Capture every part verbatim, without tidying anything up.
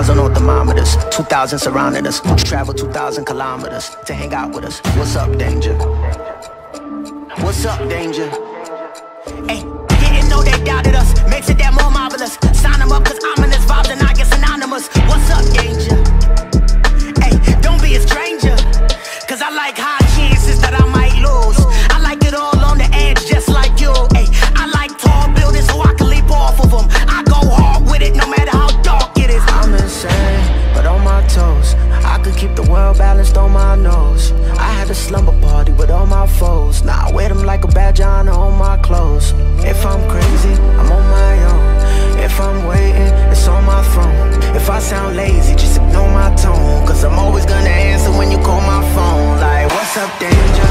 thousand on thermometers, two thousand surrounding us. Travel two thousand kilometers to hang out with us. What's up, danger? What's up, danger? Hey, didn't know they doubted us. Makes it that more marvelous. Sign them up cause ominous vibes and I get synonymous. What's up, danger? Hey, don't be a stranger, cause I like high chances that I might lose. I like it all on the edge just like you. Hey, I like tall buildings so I can leap off of them. I go hard with it no matter how dark it is. I'm insane, but on my toes. I could keep the world balanced on my nose. I had a slumber party with all my foes. Now I wear them like a badge of honor on my clothes. If I'm crazy, I'm on my own. If I'm waiting, it's on my throne. If I sound lazy, just ignore my tone, cause I'm always gonna answer when you call my phone. Like, what's up, danger?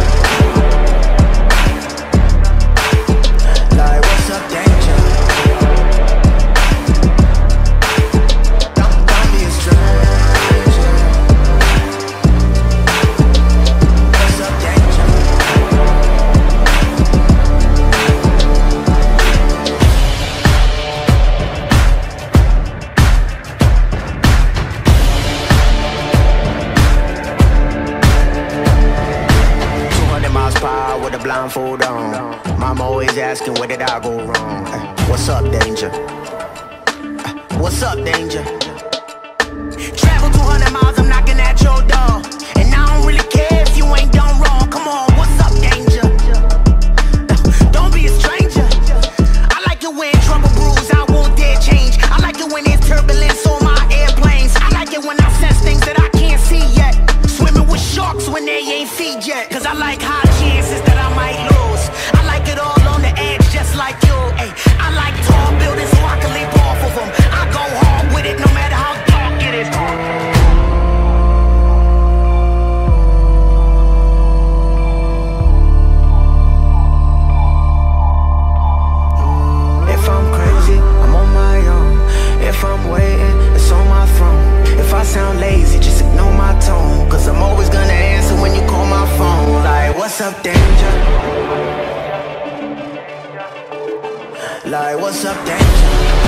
Like, what's up, danger? With a blindfold on. Mama always asking where did I go wrong. uh, What's up, danger? uh, What's up, danger? Travel two hundred miles, I'm knocking at your door. And I don't really care if you ain't done wrong. Come on, what's up, danger? uh, Don't be a stranger. I like it when trouble brews, I won't dare change. I like it when there's turbulence on my airplanes. I like it when I sense things that I can't see yet. Swimming with sharks when they ain't feed yet. Cause I like high chances that I might lose. I like it all on the edge just like you. Ay, I like tall buildings so I can leap off of them. I go hard with it no matter how dark it is. If I'm crazy, I'm on my own. If I'm waiting, it's on my throne. If I sound lazy, just ignore my tone, cause I'm always gonna answer when you call my phone. Like, what's up, danger? Like, what's up, danger?